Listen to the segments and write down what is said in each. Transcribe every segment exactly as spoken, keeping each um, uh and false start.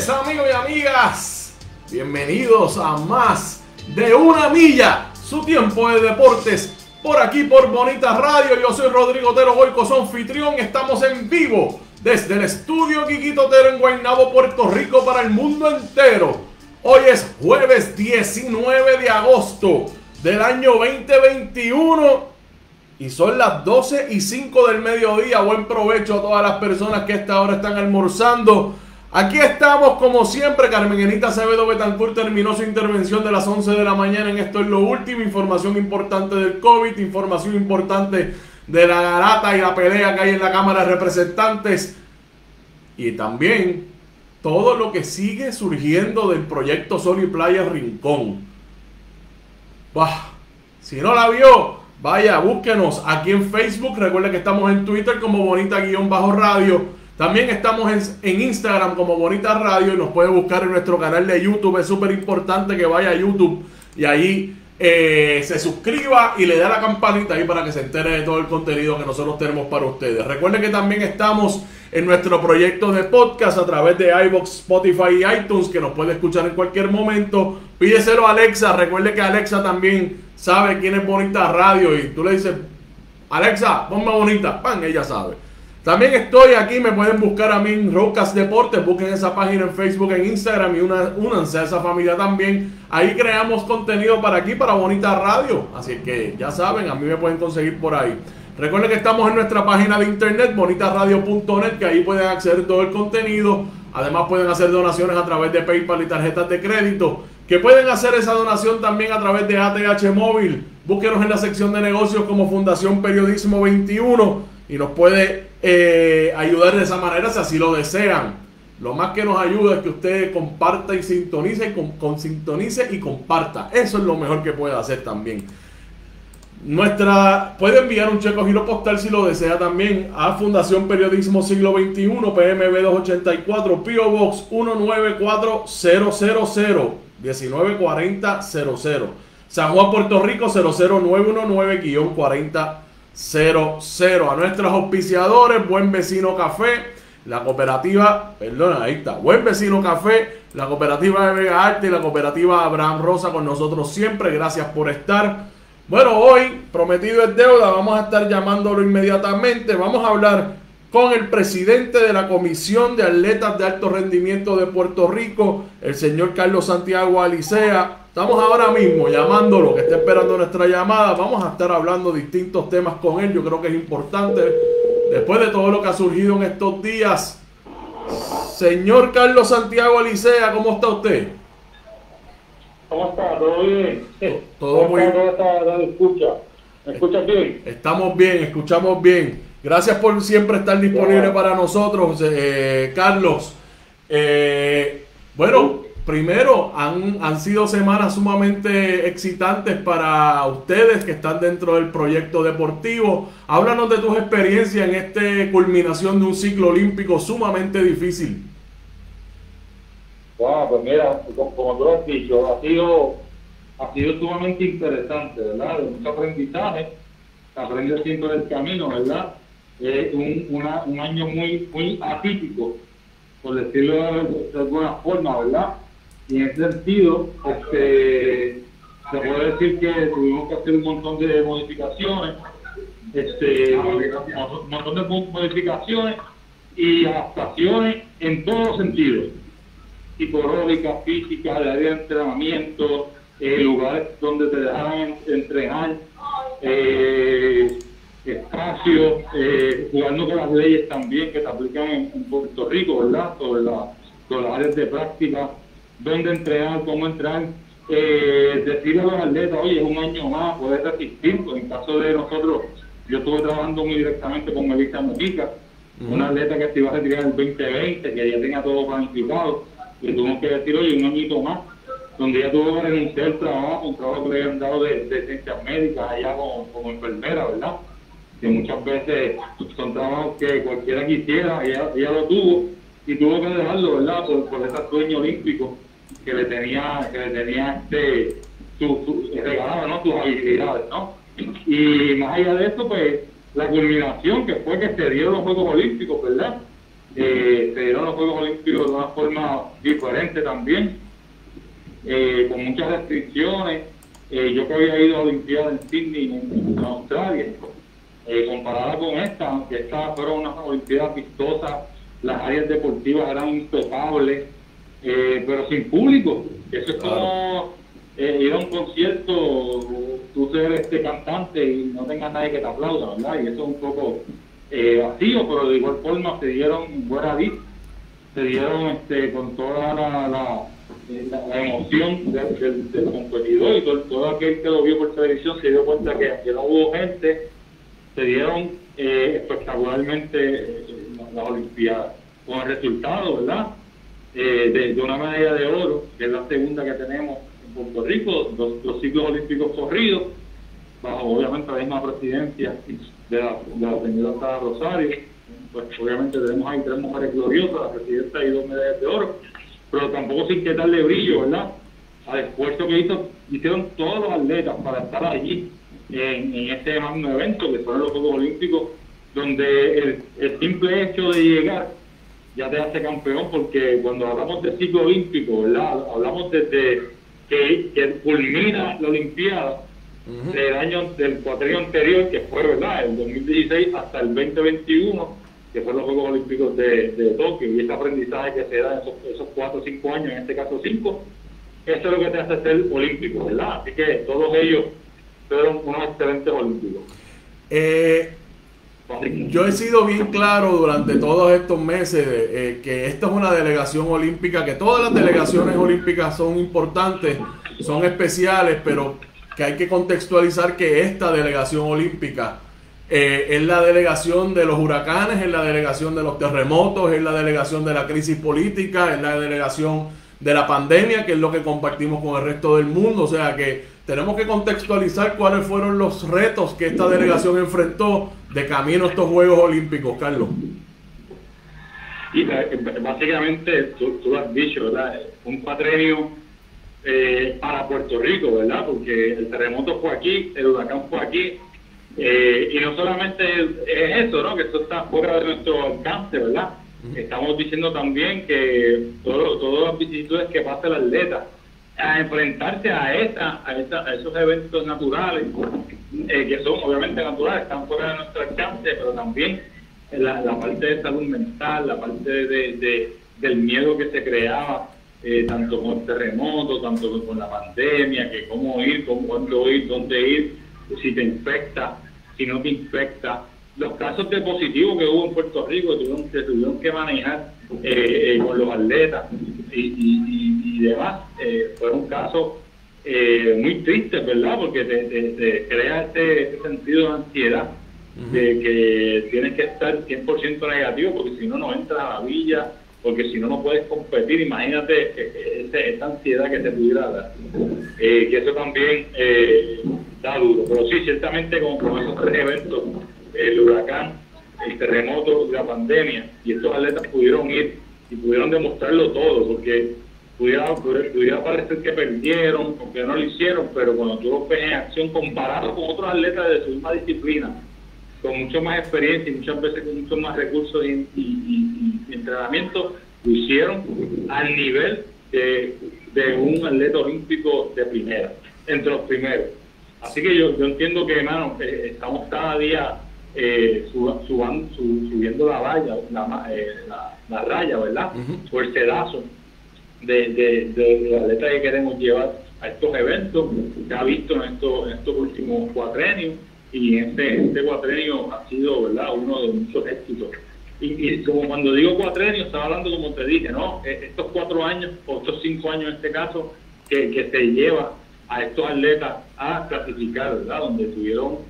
amigos y amigas, bienvenidos a Más de una Milla, su tiempo de deportes, por aquí por Bonita Radio. Yo soy Rodrigo Otero Goico, su anfitrión. Estamos en vivo desde el estudio Quiquito Otero en Guaynabo, Puerto Rico, para el mundo entero. Hoy es jueves diecinueve de agosto del año veinte veintiuno y son las doce y cinco del mediodía. Buen provecho a todas las personas que a esta hora están almorzando. Aquí estamos como siempre. Carmen Enita Acevedo Betancourt terminó su intervención de las once de la mañana en Esto es lo Último. Información importante del COVID, información importante de la garata y la pelea que hay en la Cámara de Representantes, y también todo lo que sigue surgiendo del proyecto Sol y Playa Rincón. Bah, si no la vio, vaya, búsquenos aquí en Facebook. Recuerde que estamos en Twitter como Bonita-Radio. También estamos en, en Instagram como Bonita Radio, y nos puede buscar en nuestro canal de YouTube. Es súper importante que vaya a YouTube y ahí eh, se suscriba y le dé a la campanita ahí para que se entere de todo el contenido que nosotros tenemos para ustedes. Recuerde que también estamos en nuestro proyecto de podcast a través de iVoox, Spotify y iTunes, que nos puede escuchar en cualquier momento. Pídeselo a Alexa. Recuerde que Alexa también sabe quién es Bonita Radio, y tú le dices: Alexa, ponme Bonita, ¡pam!, ella sabe. También estoy aquí, me pueden buscar a mí en Roadcast Deportes. Busquen esa página en Facebook, en Instagram, y una, únanse a esa familia también. Ahí creamos contenido para aquí, para Bonita Radio. Así que ya saben, a mí me pueden conseguir por ahí. Recuerden que estamos en nuestra página de internet, bonita radio punto net, que ahí pueden acceder a todo el contenido. Además pueden hacer donaciones a través de PayPal y tarjetas de crédito, que pueden hacer esa donación también a través de A T H Móvil. Búsquenos en la sección de negocios como Fundación Periodismo veintiuno y nos puede eh, ayudar de esa manera si así lo desean. Lo más que nos ayuda es que usted comparta y sintonice y con, con sintonice y comparta. Eso es lo mejor que puede hacer también. Nuestra, puede enviar un cheque o giro postal si lo desea también a Fundación Periodismo Siglo veintiuno, P M B doscientos ochenta y cuatro, P O Box uno nueve cuatro cero cero cero, diecinueve cuarenta cero cero, San Juan, Puerto Rico cero cero nueve uno nueve cuarenta cero cero. A nuestros auspiciadores, Buen Vecino Café, la cooperativa, perdona, ahí está, Buen Vecino Café, la cooperativa de Vega Arte y la cooperativa Abraham Rosa, con nosotros siempre. Gracias por estar. Bueno, hoy, prometido es deuda, vamos a estar llamándolo inmediatamente. Vamos a hablar con el presidente de la Comisión de Atletas de Alto Rendimiento de Puerto Rico, el señor Carlos Santiago Alicea. Estamos ahora mismo llamándolo, que está esperando nuestra llamada. Vamos a estar hablando distintos temas con él. Yo creo que es importante, después de todo lo que ha surgido en estos días. Señor Carlos Santiago Alicea, ¿cómo está usted? ¿Cómo está? ¿Todo bien? Todo muy bien. ¿Cómo está? ¿Me escucha? ¿Me escuchas bien? Estamos bien, escuchamos bien. Gracias por siempre estar disponible yeah. para nosotros, eh, Carlos. Eh, bueno, primero, han, han sido semanas sumamente excitantes para ustedes que están dentro del proyecto deportivo. Háblanos de tus experiencias en esta culminación de un ciclo olímpico sumamente difícil. Wow, pues mira, como, como tú lo has dicho, ha sido, ha sido sumamente interesante, ¿verdad? De mucho aprendizaje, aprende siempre del camino, ¿verdad? Es un, una, un año muy, muy atípico, por decirlo de, de alguna forma, ¿verdad? Y en ese sentido, este, se puede decir que tuvimos que hacer un montón de modificaciones, este, un montón de modificaciones y adaptaciones en todos los sentidos. Psicológica, física, de área de entrenamiento, eh, lugares donde te dejan entrenar, eh, espacios, eh, jugando con las leyes también que se aplican en, en Puerto Rico, ¿verdad? Sobre, la, sobre las áreas de práctica, dónde entrenar, cómo entrenar, eh, decirle a los atletas: oye, es un año más, puedes resistir. Pues en caso de nosotros, yo estuve trabajando muy directamente con Melissa Mojica, uh-huh. una atleta que se iba a retirar en el veinte veinte, que ya tenía todo planificado. Le tuvimos que decir: oye, un añito más, donde ella tuvo que renunciar al trabajo, un trabajo que le habían dado de, de ciencias médicas allá como, como enfermera, ¿verdad? Que muchas veces son trabajos que cualquiera quisiera, ella, ella lo tuvo, y tuvo que dejarlo, ¿verdad? Por, por ese sueño olímpico que le tenía, que le tenía este, su, su, regalado, ¿no? Sus habilidades, ¿no? Y más allá de eso, pues, la culminación que fue que se dieron los Juegos Olímpicos, ¿verdad? eh, se dieron los Juegos Olímpicos de una forma diferente también, eh, con muchas restricciones. Eh, yo que había ido a la Olimpiada en Sydney, en, en Australia, eh, comparada con esta, aunque estas fueron unas Olimpiadas vistosas, las áreas deportivas eran impecables, eh, pero sin público. Eso es como eh, ir a un concierto, tú ser este cantante y no tengas nadie que te aplauda, ¿verdad? Y eso es un poco eh, vacío, pero de igual forma se dieron buena vida, se dieron este, con toda la, la, la, la emoción del, del, del competidor, y todo, todo aquel que lo vio por televisión se dio cuenta que, que no hubo gente. Se dieron eh, espectacularmente eh, las Olimpiadas, con el resultado, ¿verdad? Eh, de, de una medalla de oro, que es la segunda que tenemos en Puerto Rico, dos, dos ciclos olímpicos corridos, bajo obviamente la misma presidencia de la, de la señora Sara Rosario. Pues obviamente tenemos ahí tres mujeres gloriosas, la presidenta y dos medallas de oro, pero tampoco sin quitarle brillo, ¿verdad?, al esfuerzo que hizo, hicieron todos los atletas para estar allí en, en este magno evento que fueron los Juegos Olímpicos, donde el, el simple hecho de llegar ya te hace campeón, porque cuando hablamos de ciclo olímpico, ¿verdad?, hablamos desde que, que culmina la Olimpiada, uh-huh, del año del cuatrienio anterior, que fue, ¿verdad?, el dos mil dieciséis, hasta el veinte veintiuno, que fueron los Juegos Olímpicos de, de Tokio, y ese aprendizaje que se da en esos, esos cuatro o cinco años, en este caso cinco, eso es lo que te hace ser olímpico, ¿verdad? Así que todos ellos fueron unos excelentes olímpicos. Eh, yo he sido bien claro durante todos estos meses eh, que esta es una delegación olímpica, que todas las delegaciones olímpicas son importantes, son especiales, pero que hay que contextualizar que esta delegación olímpica eh, es la delegación de los huracanes, es la delegación de los terremotos, es la delegación de la crisis política, es la delegación de la pandemia, que es lo que compartimos con el resto del mundo. O sea que tenemos que contextualizar cuáles fueron los retos que esta delegación enfrentó de camino a estos Juegos Olímpicos, Carlos. Y básicamente, tú, tú lo has dicho, ¿verdad?, un cuatrenio eh, para Puerto Rico, ¿verdad?, porque el terremoto fue aquí, el huracán fue aquí, eh, y no solamente es, es eso, ¿no?, que esto está fuera de nuestro alcance, ¿verdad? Estamos diciendo también que todo, todas las vicisitudes que pasa el atleta a enfrentarse a esa, a, esa, a esos eventos naturales, eh, que son obviamente naturales, están fuera de nuestro alcance, pero también la, la parte de salud mental, la parte de, de, del miedo que se creaba, eh, tanto con el terremoto, tanto con la pandemia, que cómo ir, cómo, cuándo ir, dónde ir, si te infecta, si no te infecta. Los casos de positivos que hubo en Puerto Rico tuvieron, que tuvieron que manejar eh, eh, con los atletas y, y, y, y demás, eh, fueron casos eh, muy tristes, ¿verdad?, porque te, te, te crea este, este sentido de ansiedad, uh-huh, de que tienes que estar cien por ciento negativo, porque si no, no entras a la villa, porque si no, no puedes competir. Imagínate eh, ese, esa ansiedad que te pudiera dar, eh, que eso también eh, da duro. Pero sí, ciertamente con, con esos tres eventos, el huracán, el terremoto y la pandemia, y estos atletas pudieron ir y pudieron demostrarlo todo, porque pudiera, pudiera parecer que perdieron, porque no lo hicieron, pero cuando tú los ves en acción comparado con otros atletas de su misma disciplina, con mucho más experiencia y muchas veces con muchos más recursos y, y, y, y entrenamiento, lo hicieron al nivel de, de un atleta olímpico de primera, entre los primeros. Así que yo, yo entiendo que, hermano, eh, estamos cada día Eh, suban, suban, sub, subiendo la raya, la, eh, la, la raya, ¿verdad? Uh-huh. Por el sedazo de, de, de, de la letra que queremos llevar a estos eventos que ha visto en estos, en estos últimos cuatrenios, y este, este cuatrenio ha sido, ¿verdad?, uno de muchos éxitos. Y, y como cuando digo cuatrenio, estaba hablando, como te dije, ¿no?, estos cuatro años, o estos cinco años en este caso, que, que se lleva a estos atletas a clasificar, ¿verdad?, donde tuvieron,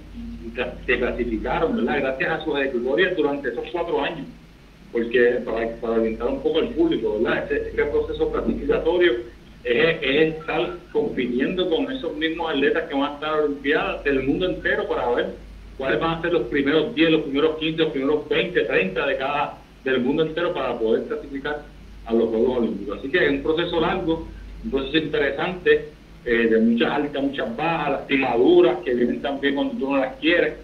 se clasificaron, ¿verdad?, gracias a sus ejecutorias durante esos cuatro años, porque para, para orientar un poco al público, ¿verdad?, este, este proceso clasificatorio es, es estar compitiendo con esos mismos atletas que van a estar olimpiadas del mundo entero para ver cuáles van a ser los primeros diez, los primeros quince, los primeros veinte, treinta de cada, del mundo entero, para poder clasificar a los Juegos Olímpicos. Así que es un proceso largo, un proceso interesante, Eh, de muchas altas, muchas bajas, lastimaduras que vienen también cuando tú no las quieres,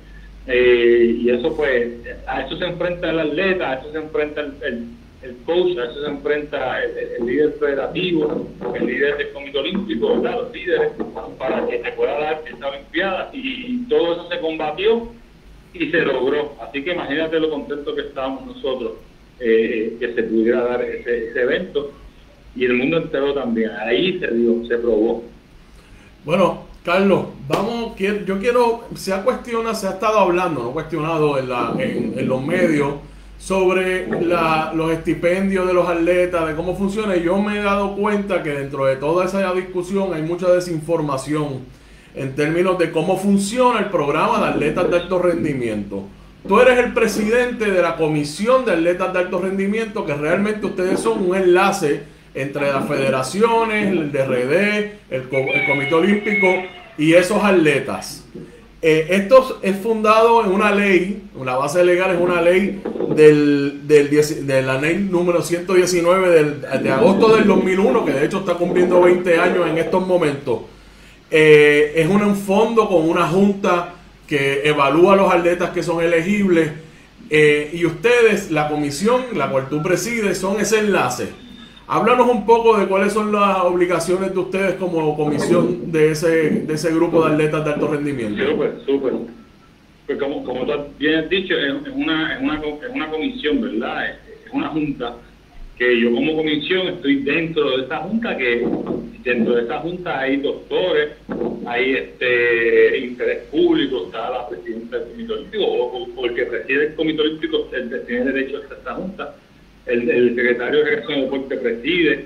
Eh, y eso pues, a eso se enfrenta el atleta, a eso se enfrenta el, el, el coach, a eso se enfrenta el, el líder federativo, el líder del Comité Olímpico, ¿verdad? Los líderes, para que se pueda dar esta Olimpiada, y todo eso se combatió y se logró. Así que imagínate lo contentos que estábamos nosotros, eh, que se pudiera dar ese, ese evento, y el mundo entero también. Ahí se dio, se probó. Bueno, Carlos, vamos, yo quiero, se ha cuestionado, se ha estado hablando, no cuestionado en, la, en, en los medios, sobre la, los estipendios de los atletas, de cómo funciona, y yo me he dado cuenta que dentro de toda esa discusión hay mucha desinformación en términos de cómo funciona el programa de atletas de alto rendimiento. Tú eres el presidente de la Comisión de Atletas de Alto Rendimiento, que realmente ustedes son un enlace entre las federaciones, el D R D, el, el Comité Olímpico y esos atletas. Eh, esto es fundado en una ley, la base legal es una ley del, del de la ley número ciento diecinueve del, de agosto del dos mil uno, que de hecho está cumpliendo veinte años en estos momentos. Eh, es un, un fondo con una junta que evalúa a los atletas que son elegibles, eh, y ustedes, la comisión, la cual tú presides, son ese enlace. Háblanos un poco de cuáles son las obligaciones de ustedes como comisión de ese de ese grupo de atletas de alto rendimiento. Súper, súper. Pues como, como tú bien has dicho, es una, es, una, es una comisión, ¿verdad? Es, es una junta que yo como comisión estoy dentro de esa junta, que dentro de esa junta hay doctores, hay este interés público, está la presidenta del Comité Olímpico, o, o el que preside el Comité Olímpico, el que tiene derecho a esta junta. El, el secretario de Recreación y Deporte preside,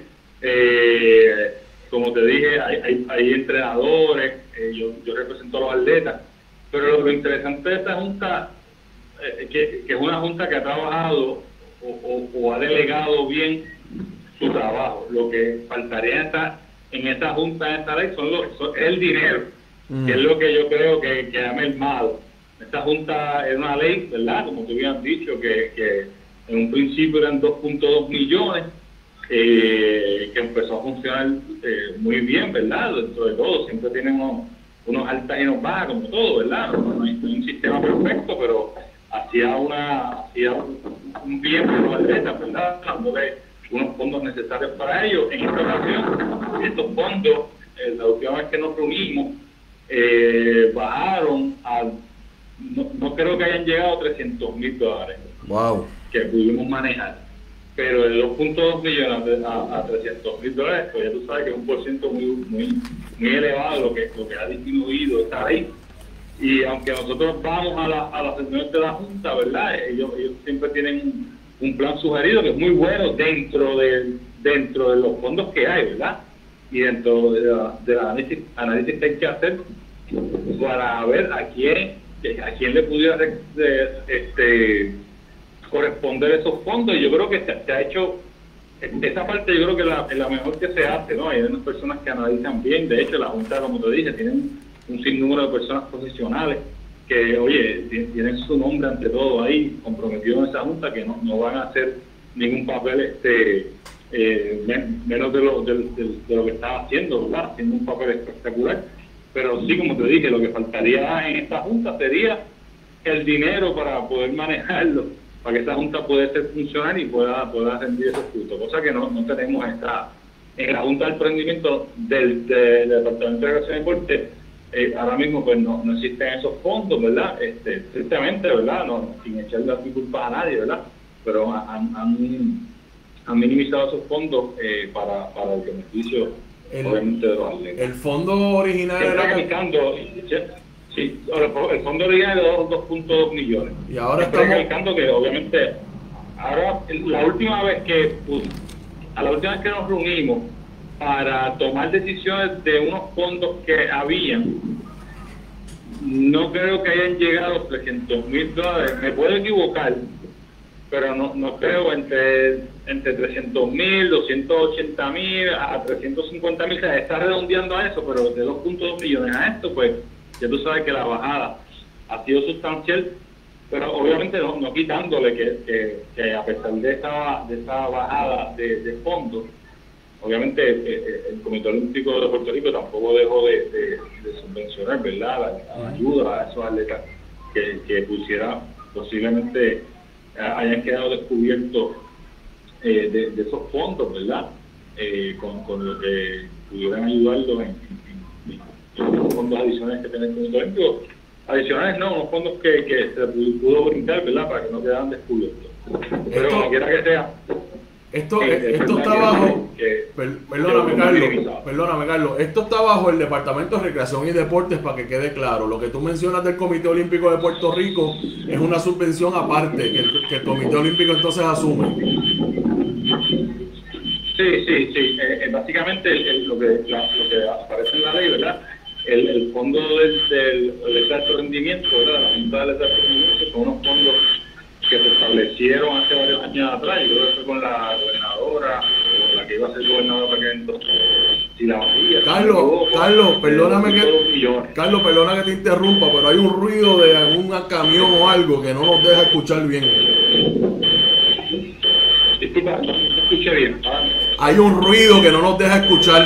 eh, como te dije, hay, hay, hay entrenadores, eh, yo, yo represento a los atletas, pero lo interesante de esta junta, eh, que, que es una junta que ha trabajado o, o, o ha delegado bien su trabajo. Lo que faltaría en esta, en esta junta, en esta ley, son los, son, es el dinero, mm. que es lo que yo creo que, que ha mermado. Esta junta es una ley, ¿verdad? Como tú bien has dicho, que... que en un principio eran dos punto dos millones, eh, que empezó a funcionar eh, muy bien, ¿verdad? Dentro de todo, siempre tienen unos, unos altas y unos bajas, como todo, ¿verdad? No, no hay un sistema perfecto, pero hacía una hacía un, un bien para los atletas, ¿verdad? Dándole unos fondos necesarios para ellos. En esta ocasión, estos fondos, eh, la última vez que nos reunimos, eh, bajaron a, no, no creo que hayan llegado a trescientos mil dólares. Wow. Que pudimos manejar, pero de dos punto dos millones a, a trescientos mil dólares, pues ya tú sabes que es un por ciento muy, muy, muy elevado lo que, lo que ha disminuido esta ley. Y aunque nosotros vamos a, la, a las reuniones de la Junta, ¿verdad? Ellos, ellos siempre tienen un, un plan sugerido que es muy bueno dentro de, dentro de los fondos que hay, ¿verdad? Y dentro de la, de la análisis, análisis que hay que hacer para ver a quién, a quién le pudiera este corresponder esos fondos. Y yo creo que se, se ha hecho esa parte, yo creo que la, es la mejor que se hace, ¿no? Hay unas personas que analizan bien. De hecho, la Junta, como te dije, tienen un sinnúmero de personas profesionales que, oye, tienen su nombre ante todo ahí, comprometidos en esa Junta, que no, no van a hacer ningún papel este eh, menos de lo, de, de, de lo que estaba haciendo, ¿verdad? Haciendo un papel espectacular. Pero sí, como te dije, lo que faltaría en esta Junta sería el dinero para poder manejarlo, para que esa Junta pueda ser funcionar y pueda, pueda rendir esos frutos, cosa que no, no tenemos esta, en la Junta del Emprendimiento del, del, del Departamento de Recreación y Deporte. Eh, ahora mismo pues no, no existen esos fondos, ¿verdad? Este, tristemente, ¿verdad? No, sin echarle aquí culpa a nadie, ¿verdad? Pero han, han, han minimizado esos fondos eh, para, para el beneficio, el, obviamente, de los atletas. El fondo original era... Calcando, sí, el fondo original era de dos punto dos millones. Y ahora está calcando que, obviamente, ahora, la última vez que, pues, a la última vez que nos reunimos para tomar decisiones de unos fondos que habían, no creo que hayan llegado a los trescientos mil dólares. Me puedo equivocar, pero no, no creo entre, entre trescientos mil, doscientos ochenta mil a trescientos cincuenta mil. O sea, está redondeando a eso, pero de dos punto dos millones a esto, pues ya tú sabes que la bajada ha sido sustancial, pero obviamente no, no quitándole que, que, que a pesar de esa, de esa bajada de, de fondos, obviamente eh, el Comité Olímpico de Puerto Rico tampoco dejó de, de, de subvencionar, ¿verdad?, la, la ayuda a esos atletas que, que pusiera, posiblemente hayan quedado descubiertos eh, de, de esos fondos, ¿verdad? Eh, con, con lo que pudieran ayudarlos en, en, en los fondos adicionales que tiene el Comité Olímpico. Adicionales no, unos fondos que, que se pudo brindar, ¿verdad? Para que no quedaran descubiertos. Pero esto, como quiera que sea, esto, eh, esto está bajo, que, per, perdóname Carlos, perdóname Carlos, esto está bajo el Departamento de Recreación y Deportes, para que quede claro. Lo que tú mencionas del Comité Olímpico de Puerto Rico es una subvención aparte que el, que el Comité Olímpico entonces asume. Sí, sí, sí. Eh, eh, básicamente el, el, lo, que, la, lo que aparece en la ley, ¿verdad? El, el fondo del, del, del alto rendimiento, ¿verdad? La Junta del alto rendimiento son unos fondos que se establecieron hace varios años atrás. Yo creo que fue con la gobernadora, o la que iba a ser gobernadora para que entonces, si la María. Carlos, tuvo, Carlos, perdóname que, millones. Carlos, perdona que te interrumpa, pero hay un ruido de algún camión o algo que no nos deja escuchar bien. Disculpa, no te escuché bien. ¿Ah? Hay un ruido que no nos deja escuchar.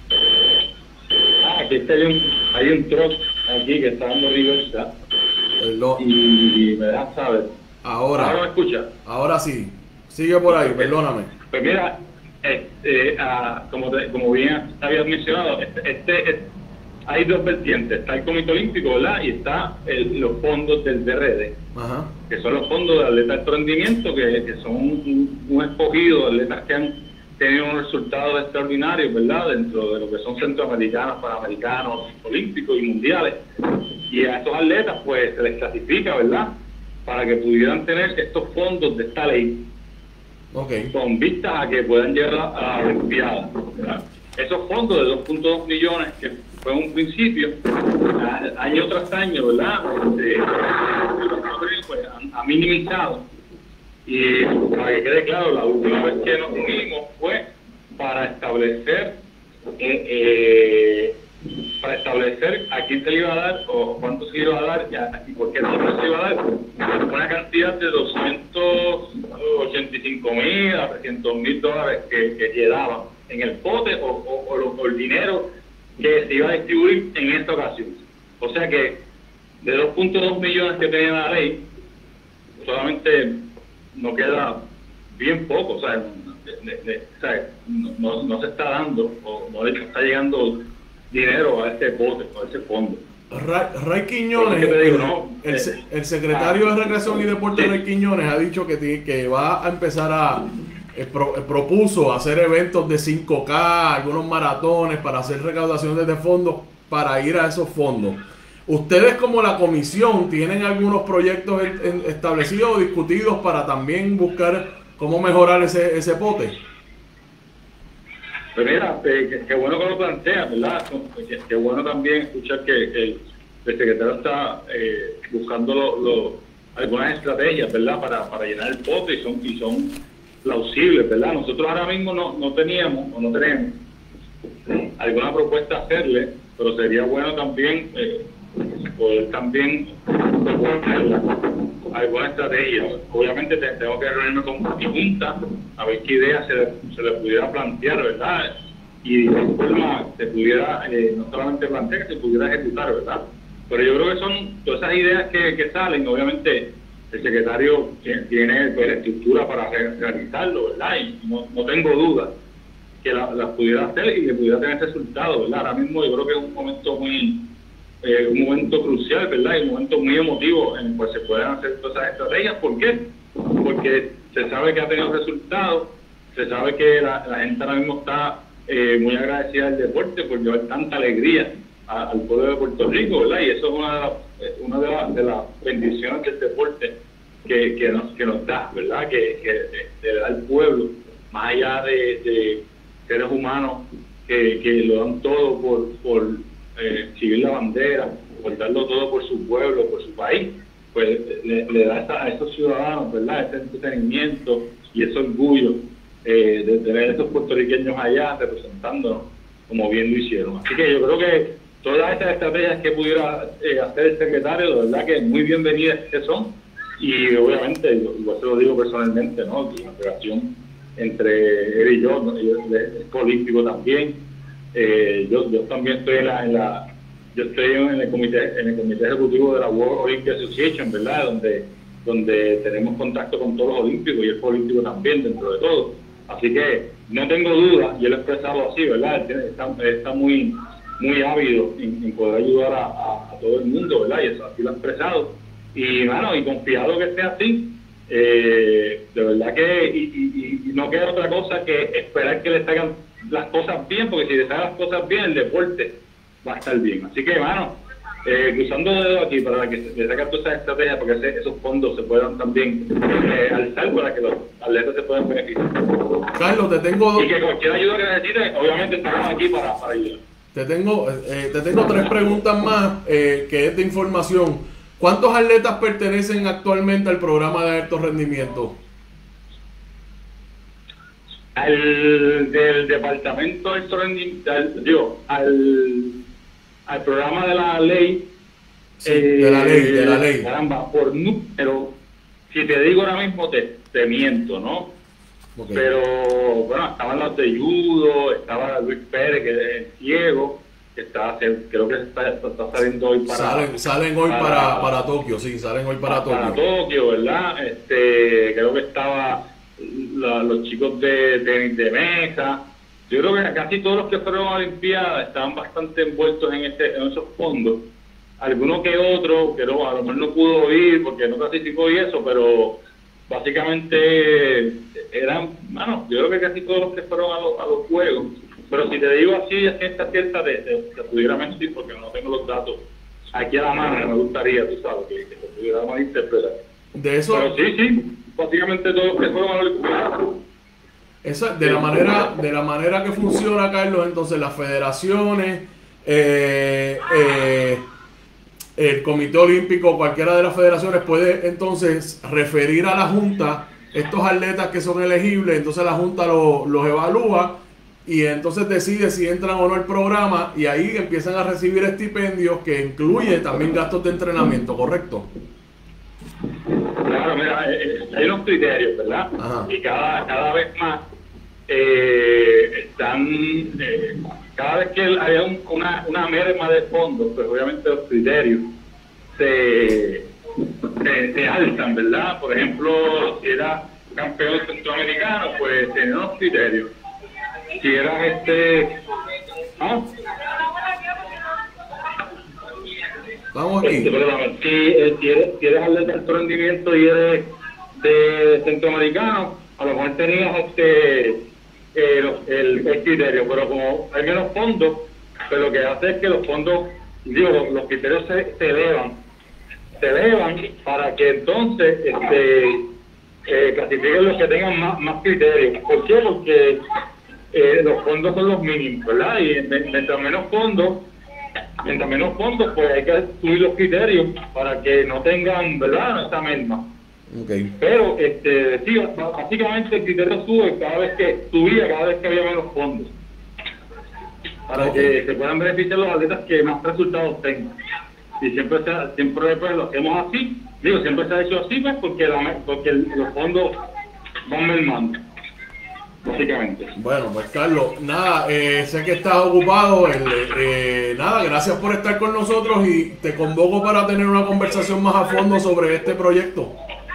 Ah, aquí está, hay un, hay un truck aquí que está dando reversa. Perdón. Y me dejas saber. Ahora, ¿Ahora me escucha? Ahora sí. Sigue por ahí, perdóname. Pues mira, este, uh, como, te, como bien habías mencionado, este, este, este, hay dos vertientes. Está el Comité Olímpico, ¿verdad? Y está el, los fondos del D R D, Ajá. que son los fondos de atletas de alto rendimiento, que, que son un, un escogido de atletas que han tenido unos resultados extraordinarios, ¿verdad? Dentro de lo que son centroamericanos, panamericanos, olímpicos y mundiales. Y a estos atletas, pues, se les clasifica, ¿verdad?, para que pudieran tener estos fondos de esta ley, okay, con vistas a que puedan llegar a, a la Olimpiada, ¿verdad? Esos fondos de dos punto dos millones, que fue un principio, a, año tras año, ¿verdad? Eh, pues, ha, ha minimizado. Y para que quede claro, la última vez que nos unimos fue para establecer eh, eh, para establecer a quién se le iba a dar o cuánto se le iba a dar y por qué no se le iba a dar una cantidad de doscientos ochenta y cinco mil a trescientos mil dólares que, que quedaban en el pote o, o, o, o el dinero que se iba a distribuir en esta ocasión. O sea que de dos punto dos millones que tenía la ley, solamente no queda bien poco, o sea, de, de, de, o sea no, no, no se está dando o no le está llegando dinero a ese pote, a ese fondo. Ray, Ray Quiñones, digo, el, no, el, eh, el secretario ah, de Recreación y Deporte, sí. Ray Quiñones, ha dicho que, tiene, que va a empezar a, eh, pro, eh, propuso hacer eventos de cinco K, algunos maratones para hacer recaudaciones de fondos para ir a esos fondos. ¿Ustedes como la comisión tienen algunos proyectos en, en, establecidos o discutidos para también buscar cómo mejorar ese, ese pote? Pues mira, eh, qué bueno que lo planteas, ¿verdad? Qué, qué bueno también escuchar que, que el, el secretario está eh, buscando lo, lo, algunas estrategias, ¿verdad? Para, para llenar el pote y son, y son plausibles, ¿verdad? Nosotros ahora mismo no, no teníamos o no tenemos eh, alguna propuesta a hacerle, pero sería bueno también eh, poder también proponerla, alguna estrategia. Obviamente te, tengo que reunirme con mi junta a ver qué idea se le, se le pudiera plantear, ¿verdad? Y de esa forma se pudiera, eh, no solamente plantear, que se pudiera ejecutar, ¿verdad? Pero yo creo que son todas esas ideas que, que salen, obviamente el secretario tiene pues, la estructura para realizarlo, ¿verdad? Y no, no tengo duda que las la pudiera hacer y que pudiera tener resultados, ¿verdad? Ahora mismo yo creo que es un momento muy Eh, un momento crucial, ¿verdad? Y un momento muy emotivo en el cual se pueden hacer todas esas estrategias. ¿Por qué? Porque se sabe que ha tenido resultados, se sabe que la, la gente ahora mismo está eh, muy agradecida al deporte por llevar tanta alegría a, al pueblo de Puerto Rico, ¿verdad? Y eso es una de las una de, la, de las bendiciones del deporte que, que, nos, que nos da, ¿verdad? Que, que le da al pueblo, más allá de, de seres humanos que, que lo dan todo por, por Eh, exhibir la bandera, por darlo todo por su pueblo, por su país, pues le, le da esa, a esos ciudadanos, ¿verdad?, ese entretenimiento y ese orgullo eh, de tener a estos puertorriqueños allá representándonos como bien lo hicieron. Así que yo creo que todas estas estrategias que pudiera eh, hacer el secretario, de verdad que muy bienvenidas que son, y obviamente, igual se lo digo personalmente, ¿no?, la relación entre él y yo, ¿no? Yo es olímpico también. Eh, yo, yo también estoy en la, en la yo estoy en el comité en el comité ejecutivo de la World Olympic Association, ¿verdad? Donde, donde tenemos contacto con todos los olímpicos y el olímpico también dentro de todo. Así que no tengo duda, y él ha expresado así, ¿verdad? Está, está muy muy ávido en, en poder ayudar a, a, a todo el mundo, ¿verdad? Y eso así lo ha expresado. Y bueno, y confiado que sea así, eh, de verdad que y, y, y no queda otra cosa que esperar que le salgan las cosas bien, porque si le salen las cosas bien, el deporte va a estar bien. Así que, hermano, eh, cruzando el dedo aquí para que se saquen todas esas estrategias, porque ese, esos fondos se puedan también eh, alzar para que los atletas se puedan beneficiar. Carlos, te tengo dos... Y que cualquier ayuda que necesite, obviamente estamos aquí para, para ayudar. Te tengo, eh, te tengo tres preguntas más, eh, que es de información. ¿Cuántos atletas pertenecen actualmente al programa de alto rendimiento? Al del departamento de alto rendimiento, al, digo, al, al programa de la ley. Sí, eh, de la ley, de la ley. Caramba, por número, si te digo ahora mismo te, te miento, ¿no? Okay. Pero bueno, estaban los de judo, estaba Luis Pérez, que es ciego, que está, creo que está, está saliendo hoy para... Salen, salen hoy para, para, para Tokio, sí, salen hoy para, para Tokio. Para Tokio, ¿verdad? Este, creo que estaba la, los chicos de tenis de mesa. Yo creo que casi todos los que fueron a la Olimpiada estaban bastante envueltos en, este, en esos fondos. Alguno que otro, que no, a lo mejor no pudo ir porque no clasificó y eso, pero... básicamente eran, bueno, yo creo que casi todos los que fueron a, lo, a los juegos, pero si te digo así, a ciencia cierta, te, te, te pudiera mentir porque no tengo los datos aquí a la mano, me gustaría, tú sabes, que, que te pudiera mal interpretar. De eso, pero sí, sí, básicamente todos los que fueron a los juegos. Esa, de la manera, de la manera que funciona, Carlos, entonces las federaciones, eh, eh, el Comité Olímpico, cualquiera de las federaciones puede entonces referir a la Junta estos atletas que son elegibles, entonces la Junta lo, los evalúa y entonces decide si entran o no al programa y ahí empiezan a recibir estipendios que incluye también gastos de entrenamiento, ¿correcto? Claro, mira, eh, hay unos criterios, ¿verdad? Ajá. Y cada, cada vez más eh, están... Eh, cada vez que haya un, una, una merma de fondos, pues obviamente los criterios se, se, se alzan, ¿verdad? Por ejemplo, si era campeón centroamericano, pues tenía unos criterios. Si eras este... ¿Ah? Vamos aquí. Este, perdón, si, eh, si, eres, si eres atleta de alto rendimiento y eres de centroamericano, a lo mejor tenías este... Eh, los, el, el criterio, pero como hay menos fondos, pues lo que hace es que los fondos, digo, los, los criterios se, se elevan, se elevan para que entonces este, eh, clasifiquen los que tengan más, más criterios. ¿Por qué? Porque eh, los fondos son los mínimos, ¿verdad? Y mientras menos fondos, mientras menos fondos, pues hay que subir los criterios para que no tengan, ¿verdad?, esa merma. Okay. Pero este sí, básicamente el criterio sube cada vez que subía, cada vez que había menos fondos, para okay. que se puedan beneficiar los atletas que más resultados tengan. Y siempre se, siempre pues, lo hacemos así, digo, siempre se ha hecho así, pues porque, la, porque el, los fondos van mermando, básicamente. Bueno, pues Carlos, nada, eh, sé que estás ocupado, eh, eh, nada, gracias por estar con nosotros y te convoco para tener una conversación más a fondo sobre este proyecto.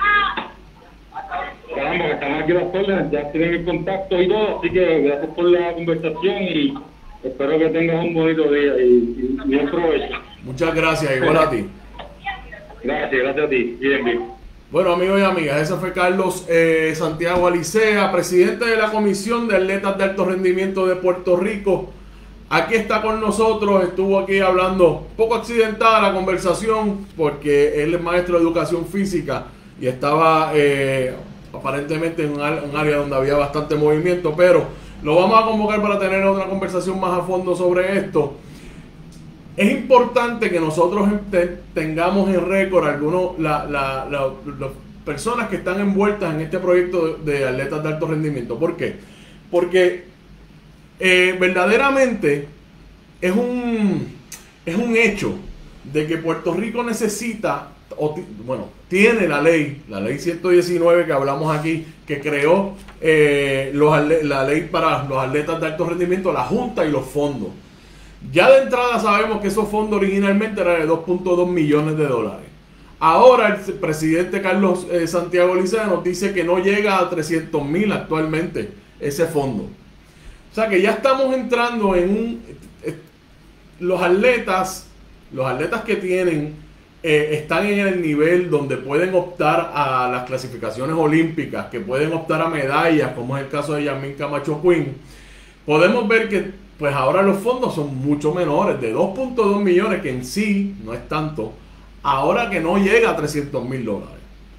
Caramba, que estamos aquí las órdenes, ya tienen el contacto y todo, así que gracias por la conversación y espero que tengas un bonito día y, y, y buen provecho. Muchas gracias, igual a ti. Gracias, gracias a ti. Bien, bien. Bueno, amigos y amigas, ese fue Carlos eh, Santiago Alicea, presidente de la Comisión de Atletas de Alto Rendimiento de Puerto Rico. Aquí está con nosotros, estuvo aquí hablando, un poco accidentada la conversación porque él es maestro de educación física y estaba eh, aparentemente en un área donde había bastante movimiento, pero lo vamos a convocar para tener otra conversación más a fondo sobre esto. Es importante que nosotros te, tengamos en récord algunos la, la, la, las personas que están envueltas en este proyecto de, de atletas de alto rendimiento. ¿Por qué? Porque eh, verdaderamente es un, es un hecho de que Puerto Rico necesita, o, bueno, tiene la ley, la ley ciento diecinueve que hablamos aquí, que creó eh, los, la ley para los atletas de alto rendimiento, la Junta y los fondos. Ya de entrada sabemos que esos fondos originalmente eran de dos punto dos millones de dólares. Ahora el presidente Carlos eh, Santiago Licea nos dice que no llega a trescientos mil actualmente ese fondo. O sea que ya estamos entrando en un... Eh, los atletas, los atletas que tienen, eh, están en el nivel donde pueden optar a las clasificaciones olímpicas, que pueden optar a medallas, como es el caso de Yasmín Camacho Quinn. Podemos ver que pues ahora los fondos son mucho menores, de dos punto dos millones, que en sí no es tanto, ahora que no llega a trescientos mil dólares.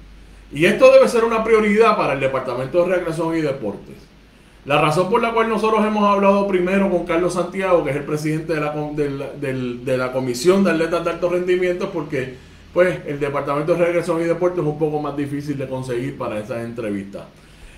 Y esto debe ser una prioridad para el Departamento de Recreación y Deportes. La razón por la cual nosotros hemos hablado primero con Carlos Santiago, que es el presidente de la, de la, de, de la Comisión de Atletas de Alto Rendimiento, es porque pues, el Departamento de Recreación y Deportes es un poco más difícil de conseguir para esas entrevistas.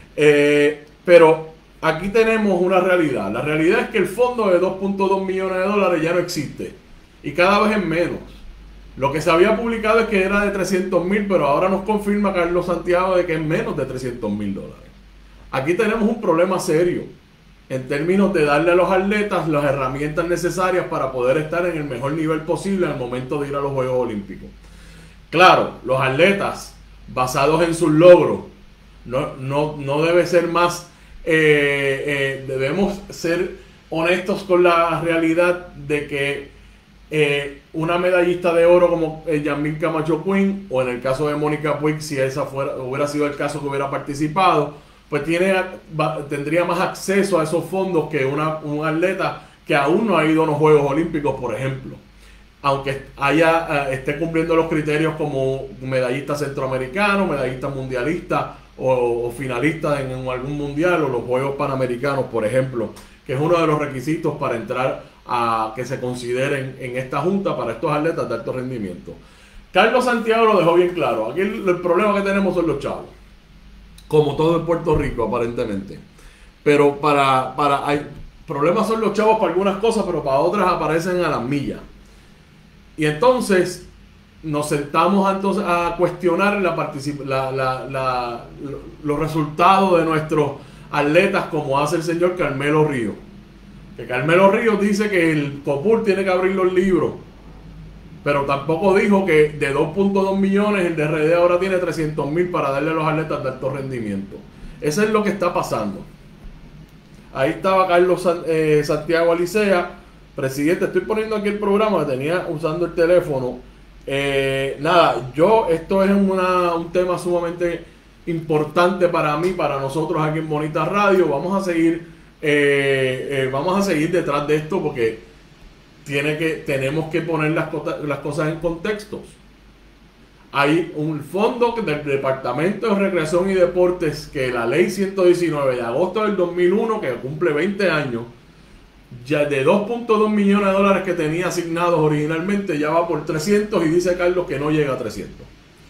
Eh, pero aquí tenemos una realidad. La realidad es que el fondo de dos punto dos millones de dólares ya no existe. Y cada vez es menos. Lo que se había publicado es que era de trescientos mil, pero ahora nos confirma Carlos Santiago de que es menos de trescientos mil dólares. Aquí tenemos un problema serio en términos de darle a los atletas las herramientas necesarias para poder estar en el mejor nivel posible al momento de ir a los Juegos Olímpicos. Claro, los atletas basados en sus logros no, no, no debe ser más, eh, eh, debemos ser honestos con la realidad de que eh, una medallista de oro como eh, Yasmín Camacho Quinn, o en el caso de Mónica Puig, si esa fuera, hubiera sido el caso que hubiera participado, pues tiene, va, tendría más acceso a esos fondos que una, un atleta que aún no ha ido a los Juegos Olímpicos, por ejemplo. Aunque haya, esté cumpliendo los criterios como medallista centroamericano, medallista mundialista o, o finalista en, en algún mundial o los Juegos Panamericanos, por ejemplo, que es uno de los requisitos para entrar a que se consideren en esta junta para estos atletas de alto rendimiento. Carlos Santiago lo dejó bien claro. Aquí el, el problema que tenemos son los chavos, como todo en Puerto Rico aparentemente. Pero para, para hay problemas son los chavos para algunas cosas, pero para otras aparecen a las millas. Y entonces nos sentamos a, entonces, a cuestionar la particip la, la, la, los resultados de nuestros atletas, como hace el señor Carmelo Ríos. Que Carmelo Ríos dice que el COPUR tiene que abrir los libros, pero tampoco dijo que de dos punto dos millones el D R D ahora tiene trescientos mil para darle a los atletas de alto rendimiento. Eso es lo que está pasando. Ahí estaba Carlos eh, Santiago Licea, presidente. Estoy poniendo aquí el programa que tenía usando el teléfono. Eh, nada, yo, esto es una, un tema sumamente importante para mí, para nosotros aquí en Bonita Radio. Vamos a seguir, eh, eh, vamos a seguir detrás de esto porque tiene que, tenemos que poner las, cosas, las cosas en contextos. Hay un fondo del Departamento de Recreación y Deportes que la ley ciento diecinueve de agosto del dos mil uno, que cumple veinte años, ya de dos punto dos millones de dólares que tenía asignados originalmente, ya va por trescientos y dice Carlos que no llega a trescientos.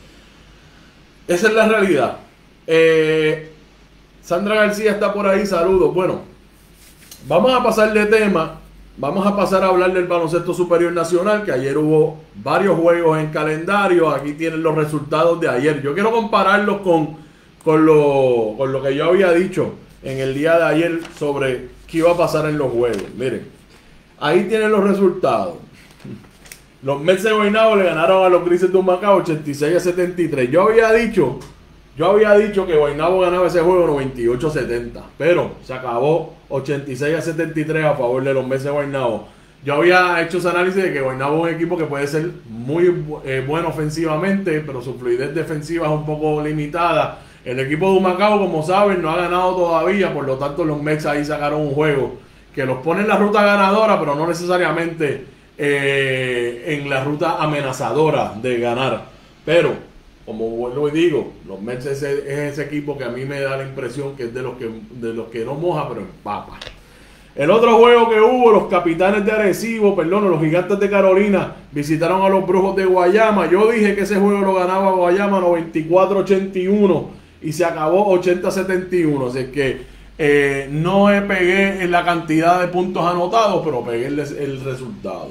Esa es la realidad. Eh, Sandra García está por ahí, saludos. Bueno, vamos a pasar de tema. Vamos a pasar a hablar del baloncesto superior nacional, que ayer hubo varios juegos en calendario. Aquí tienen los resultados de ayer. Yo quiero compararlos con, con, lo, con lo que yo había dicho en el día de ayer sobre qué iba a pasar en los juegos. Miren, ahí tienen los resultados. Los Mets de Guaynabo le ganaron a los Grises de Humacao ochenta y seis a setenta y tres. Yo había dicho, yo había dicho que Guaynabo ganaba ese juego noventa y ocho a setenta, pero se acabó ochenta y seis a setenta y tres a favor de los Mets de Guaynabo. Yo había hecho ese análisis de que Guaynabo es un equipo que puede ser muy eh, bueno ofensivamente, pero su fluidez defensiva es un poco limitada. El equipo de Humacao, como saben, no ha ganado todavía, por lo tanto los Mets ahí sacaron un juego que los pone en la ruta ganadora, pero no necesariamente eh, en la ruta amenazadora de ganar. Pero, como vuelvo y digo, los Mets es ese, es ese equipo que a mí me da la impresión que es de los que, de los que no moja, pero empapa. El otro juego que hubo, los Capitanes de Arecibo, perdón, los Gigantes de Carolina visitaron a los Brujos de Guayama. Yo dije que ese juego lo ganaba Guayama noventa y cuatro a ochenta y uno y se acabó ochenta a setenta y uno. Así que eh, no pegué en la cantidad de puntos anotados, pero pegué el, el resultado.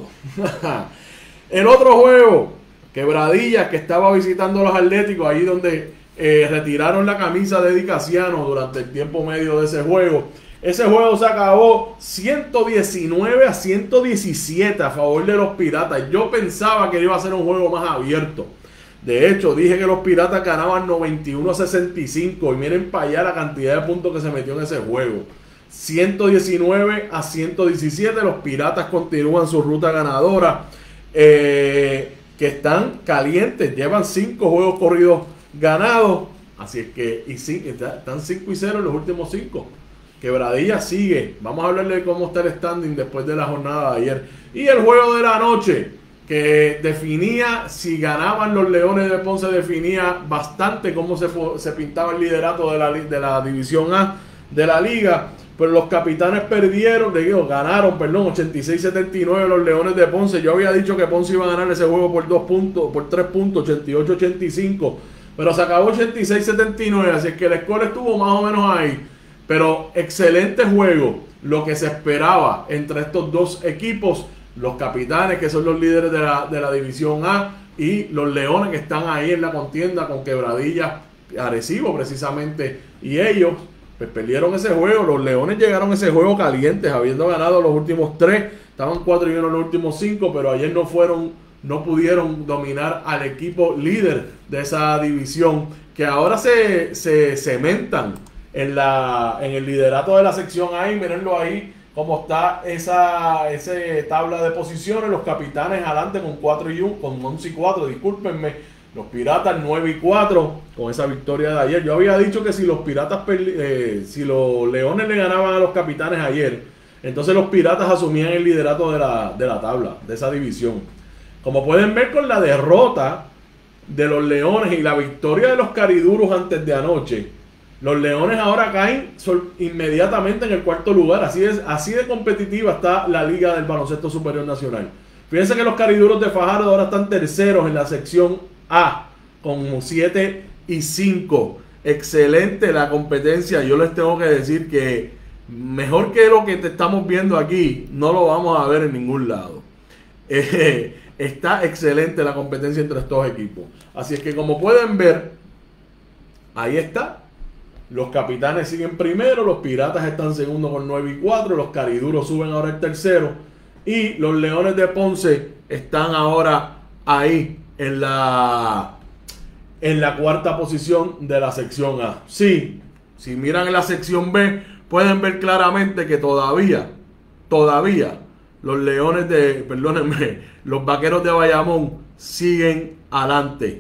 El otro juego, Quebradillas, que estaba visitando a los Atléticos, ahí donde eh, retiraron la camisa de Eddie Casiano durante el tiempo medio de ese juego. Ese juego se acabó ciento diecinueve a ciento diecisiete a favor de los Piratas. Yo pensaba que iba a ser un juego más abierto. De hecho, dije que los Piratas ganaban noventa y uno a sesenta y cinco. Y miren para allá la cantidad de puntos que se metió en ese juego. ciento diecinueve a ciento diecisiete. Los Piratas continúan su ruta ganadora. Eh, que están calientes. Llevan cinco juegos corridos ganados. Así es que y sí, están cinco y cero en los últimos cinco. Quebradilla sigue. Vamos a hablarle de cómo está el standing después de la jornada de ayer. Y el juego de la noche, que definía, si ganaban los Leones de Ponce, definía bastante cómo se, se pintaba el liderato de la, de la División A de la Liga. Pero los Capitanes perdieron, digo, ganaron, perdón, ochenta y seis a setenta y nueve los Leones de Ponce. Yo había dicho que Ponce iba a ganar ese juego por dos puntos, por tres puntos, ochenta y ocho a ochenta y cinco. Pero se acabó ochenta y seis a setenta y nueve, así es que el score estuvo más o menos ahí. Pero excelente juego, lo que se esperaba entre estos dos equipos, los Capitanes, que son los líderes de la, de la División A, y los Leones, que están ahí en la contienda con Quebradilla, Arecibo precisamente, y ellos pues perdieron ese juego. Los Leones llegaron a ese juego calientes, habiendo ganado los últimos tres, estaban cuatro y uno en los últimos cinco, pero ayer no fueron, no pudieron dominar al equipo líder de esa división, que ahora se, se cementan en la en el liderato de la sección A. Y mírenlo ahí cómo está esa, esa tabla de posiciones. Los Capitanes adelante con cuatro y uno, con once y cuatro, discúlpenme. Los Piratas nueve y cuatro con esa victoria de ayer. Yo había dicho que si los Piratas eh, si los Leones le ganaban a los Capitanes ayer, entonces los Piratas asumían el liderato de la, de la tabla, de esa división. Como pueden ver, con la derrota de los Leones y la victoria de los Cariduros antes de anoche, los Leones ahora caen inmediatamente en el cuarto lugar. Así es, así de competitiva está la Liga del Baloncesto Superior Nacional. Fíjense que los Cariduros de Fajardo ahora están terceros en la sección A con siete y cinco. Excelente la competencia. Yo les tengo que decir que mejor que lo que te estamos viendo aquí no lo vamos a ver en ningún lado. Eh, está excelente la competencia entre estos equipos. Así es que, como pueden ver, ahí está. Los Capitanes siguen primero, los Piratas están segundo con nueve y cuatro, los Cariduros suben ahora el tercero, y los Leones de Ponce están ahora ahí en la en la cuarta posición de la sección A. Sí, si miran en la sección B, pueden ver claramente que todavía, todavía los Leones de, perdónenme, los Vaqueros de Bayamón siguen adelante,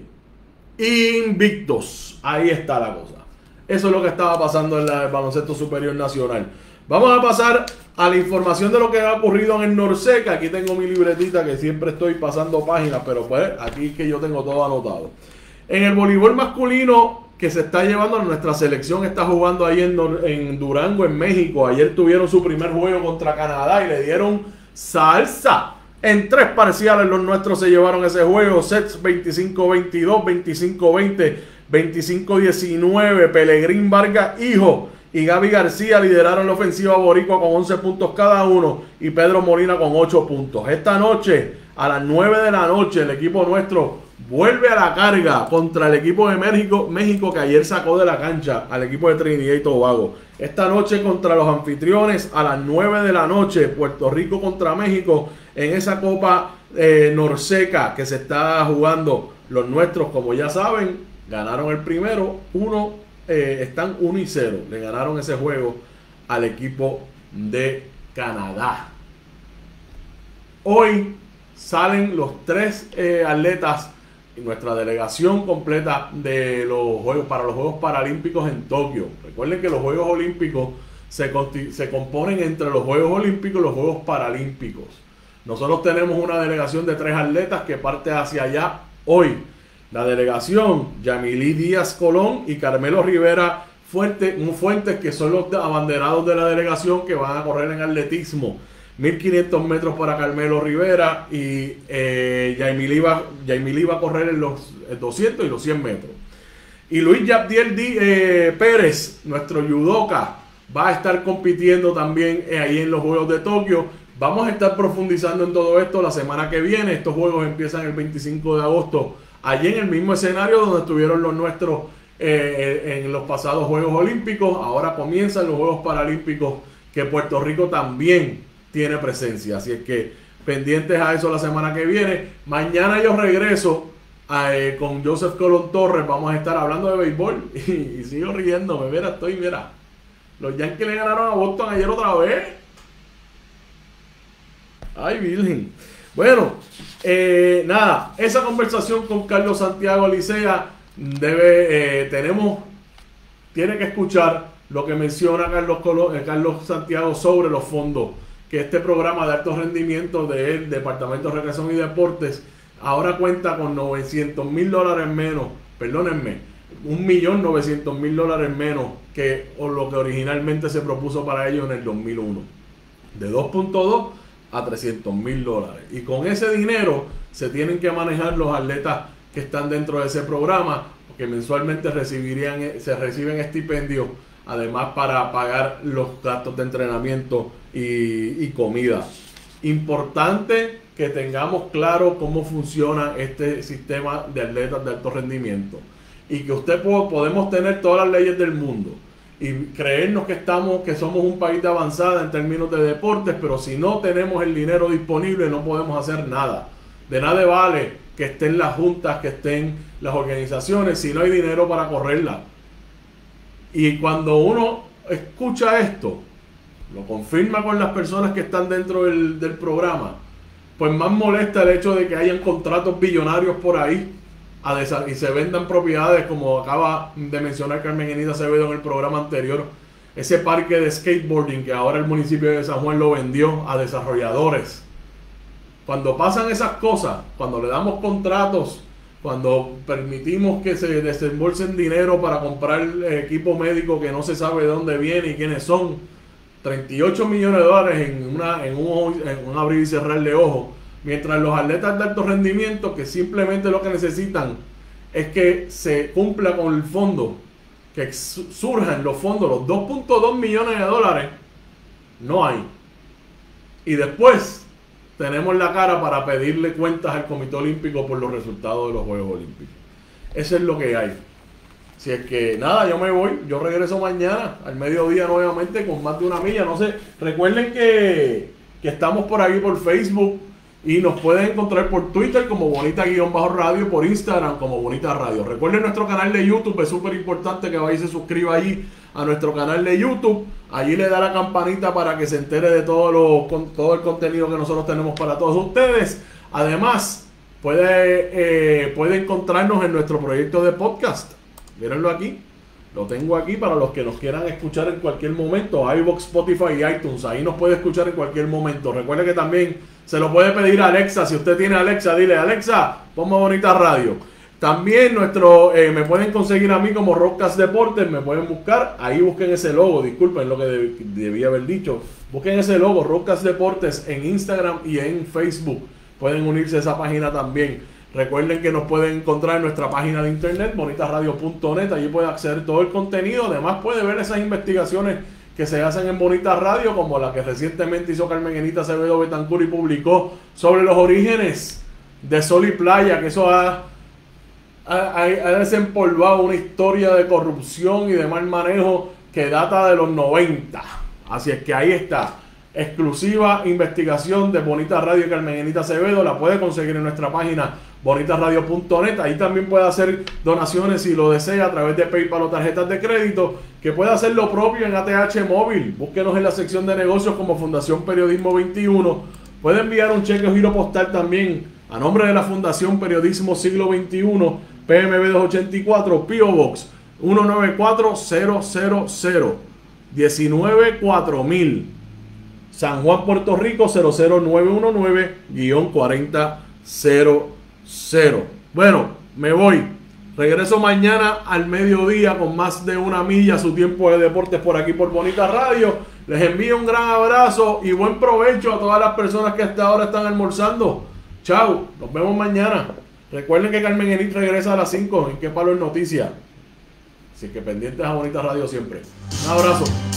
invictos. Ahí está la cosa. Eso es lo que estaba pasando en el Baloncesto Superior Nacional. Vamos a pasar a la información de lo que ha ocurrido en el Norseca. Aquí tengo mi libretita, que siempre estoy pasando páginas, pero pues aquí es que yo tengo todo anotado. En el voleibol masculino que se está llevando, nuestra selección está jugando ahí en, en Durango, en México. Ayer tuvieron su primer juego contra Canadá y le dieron salsa. En tres parciales los nuestros se llevaron ese juego. Sets veinticinco veintidós, veinticinco veinte, veinticinco diecinueve. Pelegrín Vargas Hijo y Gaby García lideraron la ofensiva boricua con once puntos cada uno, y Pedro Molina con ocho puntos. Esta noche, a las nueve de la noche, el equipo nuestro vuelve a la carga contra el equipo de México, México que ayer sacó de la cancha al equipo de Trinidad y Tobago. Esta noche contra los anfitriones, a las nueve de la noche, Puerto Rico contra México, en esa Copa eh, Norseca que se está jugando. Los nuestros, como ya saben, ganaron el primero, uno, eh, están uno y cero. Le ganaron ese juego al equipo de Canadá. Hoy salen los tres eh, atletas y nuestra delegación completa de los juegos para los Juegos Paralímpicos en Tokio. Recuerden que los Juegos Olímpicos se, se componen entre los Juegos Olímpicos y los Juegos Paralímpicos. Nosotros tenemos una delegación de tres atletas que parte hacia allá hoy. La delegación, Yamilí Díaz Colón y Carmelo Rivera Fuentes, Fuentes, que son los abanderados de la delegación, que van a correr en atletismo. mil quinientos metros para Carmelo Rivera, y eh, Yaimilí va, Yaimilí va a correr en los doscientos y los cien metros. Y Luis Yabdiel eh, Pérez, nuestro judoka, va a estar compitiendo también eh, ahí en los Juegos de Tokio. Vamos a estar profundizando en todo esto la semana que viene. Estos Juegos empiezan el veinticinco de agosto, allí en el mismo escenario donde estuvieron los nuestros eh, en los pasados Juegos Olímpicos. Ahora comienzan los Juegos Paralímpicos que Puerto Rico también tiene presencia. Así es que pendientes a eso la semana que viene. Mañana yo regreso eh, con Joseph Colón Torres. Vamos a estar hablando de béisbol y, y sigo riéndome. Mira, estoy, mira. Los Yankees le ganaron a Boston ayer otra vez. Ay, virgen. Bueno, eh, nada, esa conversación con Carlos Santiago Licea debe, eh, tenemos, tiene que escuchar lo que menciona Carlos, Colo, eh, Carlos Santiago sobre los fondos, que este programa de alto rendimiento del Departamento de Recreación y Deportes ahora cuenta con novecientos mil dólares menos, perdónenme, un millón novecientos mil dólares menos que lo que originalmente se propuso para ellos en el dos mil uno, de dos punto dos a trescientos mil dólares, y con ese dinero se tienen que manejar los atletas que están dentro de ese programa, porque mensualmente recibirían, se reciben estipendios, además para pagar los gastos de entrenamiento y, y comida. Importante que tengamos claro cómo funciona este sistema de atletas de alto rendimiento, y que usted po- podemos tener todas las leyes del mundo y creernos que estamos, que somos un país de avanzada en términos de deportes, pero si no tenemos el dinero disponible no podemos hacer nada. De nada vale que estén las juntas, que estén las organizaciones, si no hay dinero para correrla. Y cuando uno escucha esto, lo confirma con las personas que están dentro del, del programa, pues más molesta el hecho de que hayan contratos billonarios por ahí a desa- y se vendan propiedades, como acaba de mencionar Carmen Enita Acevedo en el programa anterior, ese parque de skateboarding que ahora el municipio de San Juan lo vendió a desarrolladores. Cuando pasan esas cosas, cuando le damos contratos, cuando permitimos que se desembolsen dinero para comprar equipo médico que no se sabe de dónde viene y quiénes son, treinta y ocho millones de dólares en, una, en, un, en un abrir y cerrar de ojos, mientras los atletas de alto rendimiento, que simplemente lo que necesitan es que se cumpla con el fondo, que surjan los fondos, los dos punto dos millones de dólares, no hay. Y después tenemos la cara para pedirle cuentas al Comité Olímpico por los resultados de los Juegos Olímpicos. Eso es lo que hay. Si es que nada, yo me voy, yo regreso mañana al mediodía nuevamente con más de una milla. No sé, recuerden que, que estamos por ahí por Facebook y nos pueden encontrar por Twitter como Bonita-Radio, por Instagram como Bonita Radio. Recuerden nuestro canal de YouTube, es súper importante que vaya y se suscriba allí a nuestro canal de YouTube. Allí le da la campanita para que se entere de todo, lo, con, todo el contenido que nosotros tenemos para todos ustedes. Además, puede, eh, puede encontrarnos en nuestro proyecto de podcast. Mírenlo aquí, lo tengo aquí para los que nos quieran escuchar en cualquier momento. iVoox, Spotify y iTunes, ahí nos puede escuchar en cualquier momento. Recuerde que también se lo puede pedir a Alexa. Si usted tiene Alexa, dile: Alexa, ponme Bonita Radio. También nuestro, eh, me pueden conseguir a mí como Rockcast Deportes, me pueden buscar, ahí busquen ese logo, disculpen lo que deb- debía haber dicho, busquen ese logo, Rockcast Deportes, en Instagram y en Facebook, pueden unirse a esa página también. Recuerden que nos pueden encontrar en nuestra página de internet, bonita radio punto net, allí puede acceder todo el contenido, además puede ver esas investigaciones que se hacen en Bonita Radio, como la que recientemente hizo Carmen Enita Acevedo Betancur y publicó sobre los orígenes de Sol y Playa, que eso ha... Ha, ha desempolvado una historia de corrupción y de mal manejo que data de los noventa. Así es que ahí está, exclusiva investigación de Bonita Radio y Carmen Enita Acevedo. La puede conseguir en nuestra página bonita radio punto net. Ahí también puede hacer donaciones si lo desea a través de PayPal o tarjetas de crédito, que puede hacer lo propio en A T H Móvil. Búsquenos en la sección de negocios como Fundación Periodismo veintiuno. Puede enviar un cheque o giro postal también a nombre de la Fundación Periodismo Siglo veintiuno, P M B doscientos ochenta y cuatro, P O Box uno nueve cuatro cero cero cero, diecinueve cuatro mil, San Juan, Puerto Rico cero cero nueve uno nueve cuatro cero cero cero. Bueno, me voy. Regreso mañana al mediodía con más de una milla, su tiempo de deportes por aquí por Bonita Radio. Les envío un gran abrazo y buen provecho a todas las personas que hasta ahora están almorzando. Chao, nos vemos mañana. Recuerden que Carmen Enita regresa a las cinco en Qué Palo es Noticia. Así que pendientes a Bonita Radio siempre. Un abrazo.